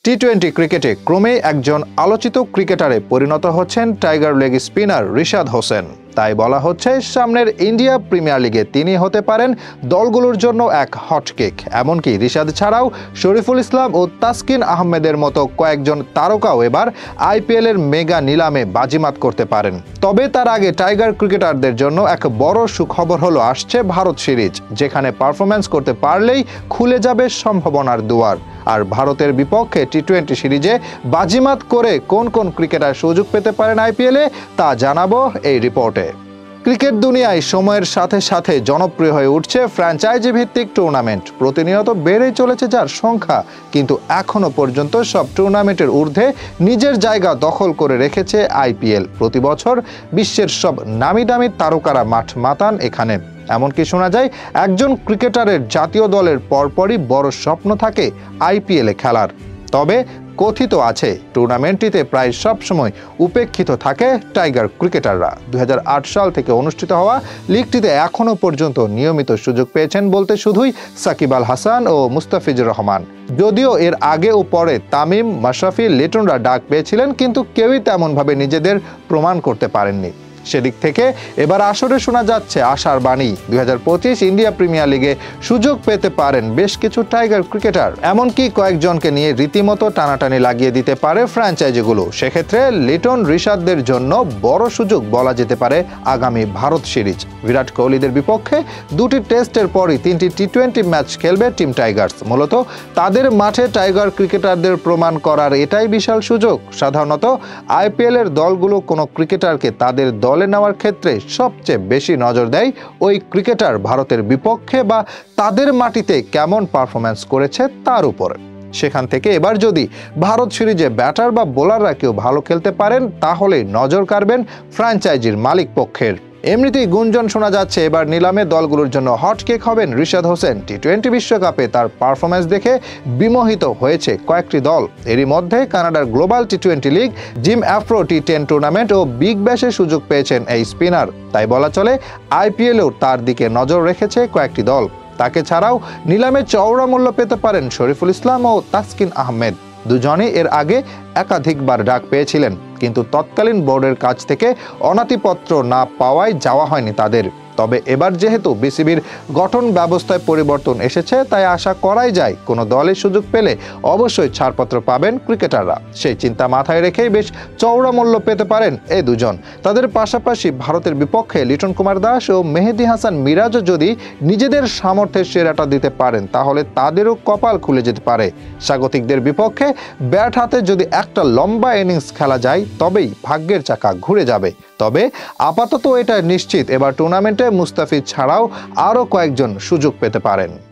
টি-20 ক্রিকেটে ক্রমেই একজন আলোচিত ক্রিকেটারে পরিণত হচ্ছেন tiger leg spinner Rishad Hossain. তাই বলা হচ্ছে সামনের ইন্ডিয়া প্রিমিয়ার লিগে তিনি হতে পারেন দলগুলোর জন্য এক হটকেক। এমনকি রিশাদ ছাড়াও শরীফুল ইসলাম ও তাসকিন আহমেদের মতো কয়েকজন তারকাও এবার আইপিএলের মেগা নিলামে বাজিমাত করতে পারেন। তবে তার আগে টাইগার ক্রিকেটারদের জন্য এক বড় সুখবর হলো আসছে ভারত সিরিজ, যেখানে পারফরম্যান্স করতে পারলেই খুলে যাবে সম্ভাবনার দুয়ার। আর ভারতের বিপক্ষে টি-20 সিরিজে বাজিমাত করে কোন কোন ক্রিকেটার সুযোগ পেতে পারেন আইপিএলে তা জানাবো এই রিপোর্টে। ক্রিকেট দুনিয়ায় সময়ের সাথে সাথে জনপ্রিয় হয়ে উঠছে ফ্র্যাঞ্চাইজি ভিত্তিক টুর্নামেন্ট। প্রতিনিয়ত বেড়েই চলেছে যার সংখ্যা, কিন্তু এখনো পর্যন্ত সব টুর্নামেন্টের ঊর্ধ্বে নিজের জায়গা দখল করে রেখেছে আইপিএল। প্রতি বছর বিশ্বের সব নামি দামি তারকারা মাঠ মাতান এখানে। এমনকি শোনা যায় একজন ক্রিকেটারের জাতীয় দলের পরপরই বড় স্বপ্ন থাকে আইপিএলে খেলার। তবে কথিত আছে টুর্নামেন্টটিতে প্রায় সবসময় উপেক্ষিত থাকে টাইগার ক্রিকেটাররা। 2008 সাল থেকে অনুষ্ঠিত হওয়া লিগটিতে এখনও পর্যন্ত নিয়মিত সুযোগ পেয়েছেন বলতে শুধুই সাকিব আল হাসান ও মুস্তাফিজুর রহমান। যদিও এর আগে ও পরে তামিম, মাশরাফি, লিটনরা ডাক পেয়েছিলেন, কিন্তু কেউই তেমনভাবে নিজেদের প্রমাণ করতে পারেননি। সেদিক থেকে এবার আসরে শোনা যাচ্ছে আশার বাণী। 2025 ইন্ডিয়া প্রিমিয়ার লিগে সুযোগ পেতে পারেন বেশ কিছু টাইগার ক্রিকেটার। এমনকি কয়েকজনকে নিয়ে রীতিমতো টানাটানি লাগিয়ে দিতে পারে ফ্র্যাঞ্চাইজিগুলো। সেক্ষেত্রে লিটন, রিশাদদের জন্য বড় সুযোগ বলা যেতে পারে আগামী ভারত সিরিজ। বিরাট কোহলিদের বিপক্ষে 2টি টেস্টের পরই 3টি টি-20 ম্যাচ খেলবে টিম টাইগার্স। মূলত তাদের মাঠে টাইগার ক্রিকেটারদের প্রমাণ করার এটাই বিশাল সুযোগ। সাধারণত আইপিএলের দলগুলো কোনো ক্রিকেটারকে তাদের দলে নেওয়ার ক্ষেত্রে সবচেয়ে বেশি নজর দেয় ওই ক্রিকেটার ভারতের বিপক্ষে বা তাদের মাটিতে কেমন পারফরম্যান্স করেছে তার উপরে। সেখান থেকে এবার যদি ভারত সিরিজে ব্যাটার বা বোলাররা কেউ ভালো খেলতে পারেন, তাহলে নজর কাড়বেন ফ্র্যাঞ্চাইজির মালিক পক্ষের। এমনিতেই গুঞ্জন শোনা যাচ্ছে এবার নিলামে দলগুলোর জন্য হটকেক হবেন রিশাদ হোসেন। টি-20 বিশ্বকাপে তার পারফরম্যান্স দেখে বিমোহিত হয়েছে কয়েকটি দল। এরই মধ্যে কানাডার গ্লোবাল টি-20 লিগ, জিম আফ্রো টি10 টুর্নামেন্ট ও বিগ ব্যাশে সুযোগ পেয়েছেন এই স্পিনার। তাই বলা চলে আইপিএলেও তার দিকে নজর রেখেছে কয়েকটি দল। তাকে ছাড়াও নিলামে চওড়া মূল্য পেতে পারেন শরীফুল ইসলাম ও তাসকিন আহমেদ। দুজনই এর আগে একাধিকবার ডাক পেয়েছিলেন, কিন্তু তৎকালীন বোর্ডের কাছ থেকে অনাতিপত্র না পাওয়ায় যাওয়া হয়নি তাদের। তবে এবার যেহেতু বিসিবির গঠন ব্যবস্থায় পরিবর্তন এসেছে, তাই আশা করাই যায় কোনো দলের সুযোগ পেলে অবশ্যই ছাড়পত্র পাবেন ক্রিকেটাররা। সেই চিন্তা মাথায় রেখেই বেশ চওড়া মূল্য পেতে পারেন এই দুজন। তাদের পাশাপাশি ভারতের বিপক্ষে লিটন কুমার দাস ও মেহেদী হাসান মিরাজও যদি নিজেদের সামর্থ্যের সেরাটা দিতে পারেন, তাহলে তাদেরও কপাল খুলে যেতে পারে। স্বাগতিকদের বিপক্ষে ব্যাট হাতে যদি একটা লম্বা ইনিংস খেলা যায়, তবেই ভাগ্যের চাকা ঘুরে যাবে। তবে আপাতত এটা নিশ্চিত এবার টুর্নামেন্টে মুস্তাফিজ ছাড়াও আরও কয়েকজন সুযোগ পেতে পারেন।